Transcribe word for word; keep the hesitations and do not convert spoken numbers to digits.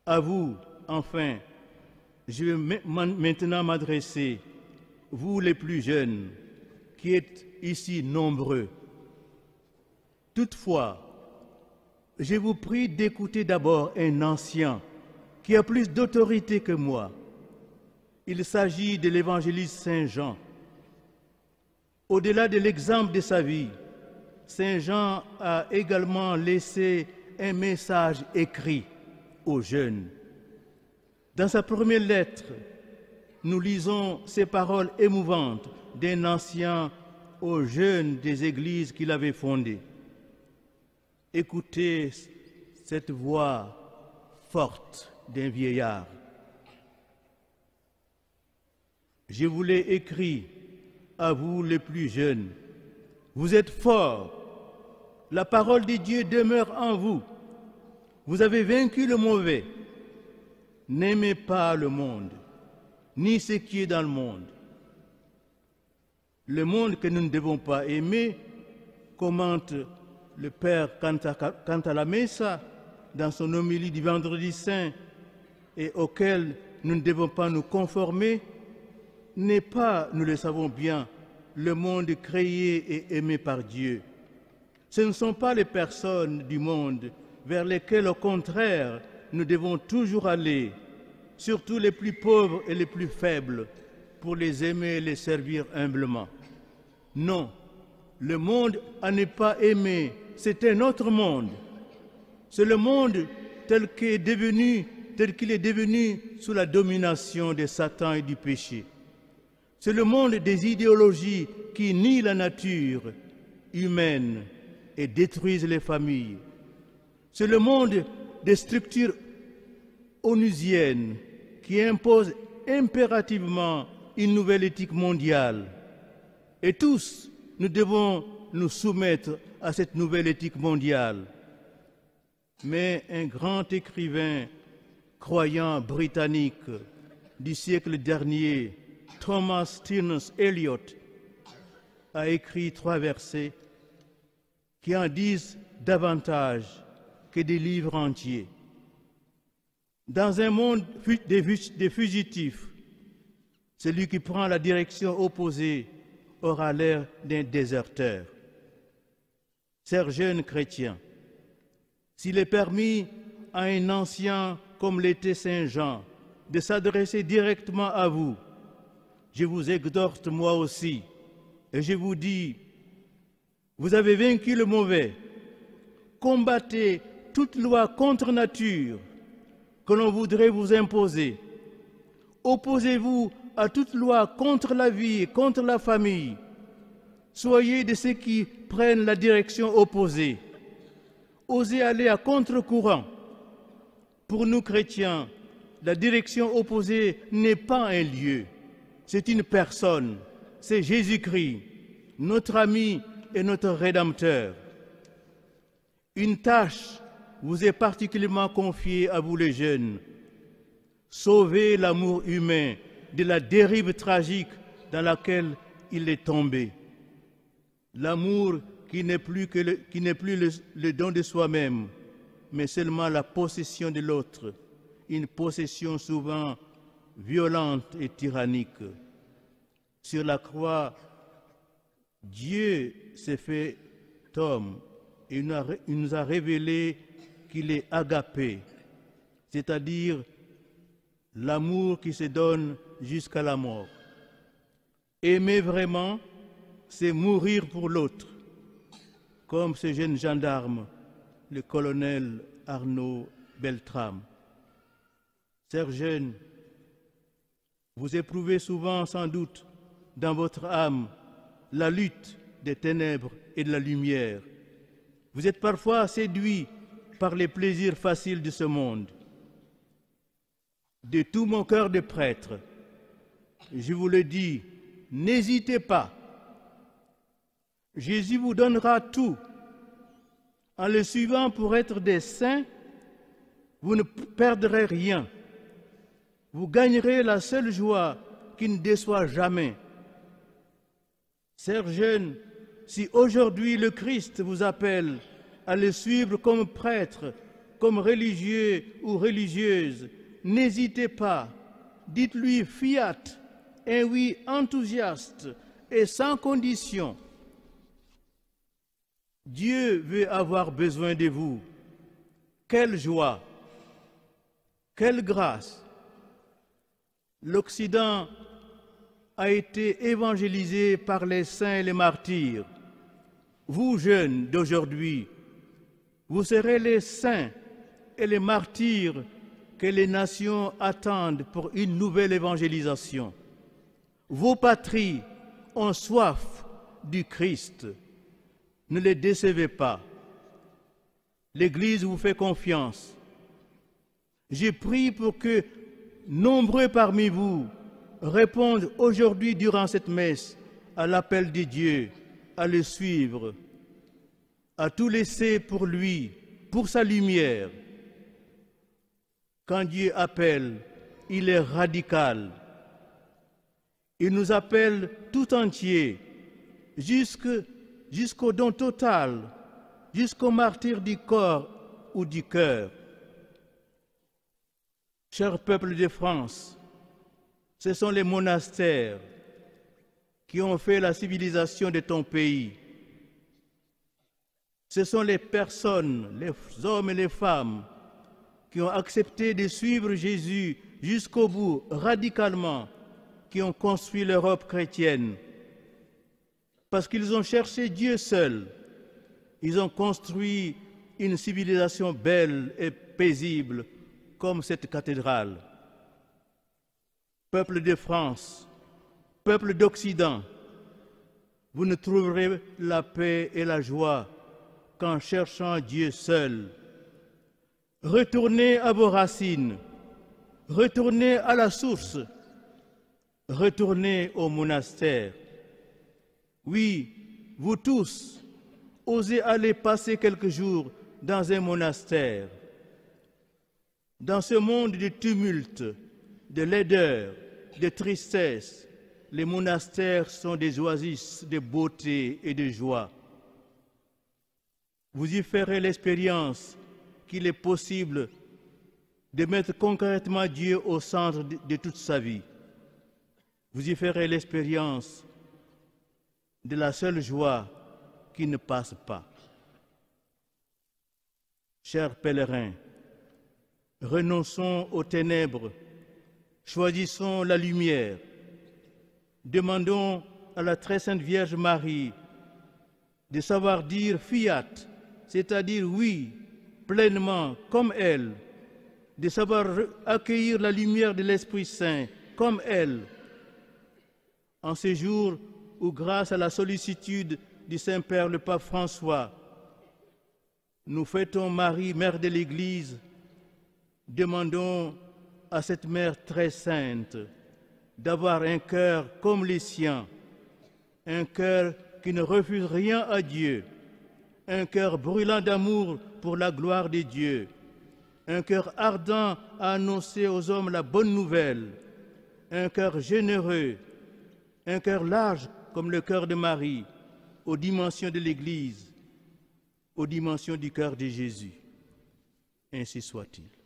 À vous, enfin, je vais maintenant m'adresser, vous les plus jeunes, qui êtes ici nombreux. Toutefois, je vous prie d'écouter d'abord un ancien qui a plus d'autorité que moi. Il s'agit de l'évangéliste Saint Jean. Au-delà de l'exemple de sa vie, Saint Jean a également laissé un message écrit aux jeunes. Dans sa première lettre, nous lisons ces paroles émouvantes d'un ancien aux jeunes des églises qu'il avait fondées. Écoutez cette voix forte d'un vieillard. Je vous l'ai écrit à vous les plus jeunes. Vous êtes forts. La parole de Dieu demeure en vous. Vous avez vaincu le mauvais. N'aimez pas le monde, ni ce qui est dans le monde. Le monde que nous ne devons pas aimer, commente le Père Cantalamessa dans son homélie du Vendredi Saint, et auquel nous ne devons pas nous conformer, n'est pas, nous le savons bien, le monde créé et aimé par Dieu. Ce ne sont pas les personnes du monde vers lesquelles, au contraire, nous devons toujours aller, surtout les plus pauvres et les plus faibles, pour les aimer et les servir humblement. Non, le monde à ne pas aimer, c'est un autre monde. C'est le monde tel qu'il est devenu, tel qu'il est devenu sous la domination de Satan et du péché. C'est le monde des idéologies qui nient la nature humaine et détruisent les familles. C'est le monde des structures onusiennes qui imposent impérativement une nouvelle éthique mondiale. Et tous, nous devons nous soumettre à cette nouvelle éthique mondiale. Mais un grand écrivain croyant britannique du siècle dernier, Thomas Stearns Eliot, a écrit trois versets qui en disent davantage que des livres entiers. Dans un monde des fugitifs, celui qui prend la direction opposée aura l'air d'un déserteur. Chers jeunes chrétiens, s'il est permis à un ancien comme l'était Saint Jean de s'adresser directement à vous, je vous exhorte moi aussi, et je vous dis, vous avez vaincu le mauvais, combattez toute loi contre nature que l'on voudrait vous imposer. Opposez-vous à toute loi contre la vie et contre la famille. Soyez de ceux qui prennent la direction opposée. Osez aller à contre-courant. Pour nous chrétiens, la direction opposée n'est pas un lieu, c'est une personne, c'est Jésus-Christ, notre ami et notre Rédempteur. Une tâche vous est particulièrement confiée à vous les jeunes. Sauvez l'amour humain de la dérive tragique dans laquelle il est tombé. L'amour qui n'est plus, que le, qui n'est plus le, le don de soi-même, mais seulement la possession de l'autre, une possession souvent violente et tyrannique. Sur la croix, Dieu s'est fait homme et il nous a révélé qu'il est agapé, c'est-à-dire l'amour qui se donne jusqu'à la mort. Aimer vraiment, c'est mourir pour l'autre, comme ce jeune gendarme, le colonel Arnaud Beltrame. Chers jeunes, vous éprouvez souvent sans doute dans votre âme la lutte des ténèbres et de la lumière. Vous êtes parfois séduits par les plaisirs faciles de ce monde. De tout mon cœur de prêtre, je vous le dis, n'hésitez pas. Jésus vous donnera tout. En le suivant pour être des saints, vous ne perdrez rien. Vous gagnerez la seule joie qui ne déçoit jamais. Chers jeunes, si aujourd'hui le Christ vous appelle à le suivre comme prêtre, comme religieux ou religieuse, n'hésitez pas, dites-lui fiat, un oui enthousiaste et sans condition. Dieu veut avoir besoin de vous. Quelle joie, quelle grâce. L'Occident a été évangélisé par les saints et les martyrs. Vous, jeunes d'aujourd'hui, vous serez les saints et les martyrs que les nations attendent pour une nouvelle évangélisation. Vos patries ont soif du Christ. Ne les décevez pas. L'Église vous fait confiance. Je prie pour que nombreux parmi vous répondent aujourd'hui durant cette messe à l'appel de Dieu, à le suivre, à tout laisser pour lui, pour sa lumière. Quand Dieu appelle, il est radical. Il nous appelle tout entier, jusque, jusqu'au don total, jusqu'au martyre du corps ou du cœur. Cher peuple de France, ce sont les monastères qui ont fait la civilisation de ton pays. Ce sont les personnes, les hommes et les femmes qui ont accepté de suivre Jésus jusqu'au bout, radicalement, qui ont construit l'Europe chrétienne. Parce qu'ils ont cherché Dieu seul, ils ont construit une civilisation belle et paisible comme cette cathédrale. Peuple de France, peuple d'Occident, vous ne trouverez la paix et la joie qu'en cherchant Dieu seul. Retournez à vos racines, retournez à la source, retournez au monastère. Oui, vous tous, osez aller passer quelques jours dans un monastère. Dans ce monde de tumulte, de laideur, de tristesse, les monastères sont des oasis de beauté et de joie. Vous y ferez l'expérience qu'il est possible de mettre concrètement Dieu au centre de, de toute sa vie. Vous y ferez l'expérience de la seule joie qui ne passe pas. Chers pèlerins, renonçons aux ténèbres, choisissons la lumière. Demandons à la très sainte Vierge Marie de savoir dire fiat, c'est-à-dire oui, pleinement, comme elle, de savoir accueillir la lumière de l'Esprit Saint, comme elle. En ces jours où, grâce à la sollicitude du Saint-Père le Pape François, nous fêtons Marie, Mère de l'Église, demandons à cette Mère très sainte d'avoir un cœur comme les siens, un cœur qui ne refuse rien à Dieu, un cœur brûlant d'amour pour la gloire de Dieu, un cœur ardent à annoncer aux hommes la bonne nouvelle, un cœur généreux, un cœur large comme le cœur de Marie, aux dimensions de l'Église, aux dimensions du cœur de Jésus. Ainsi soit-il.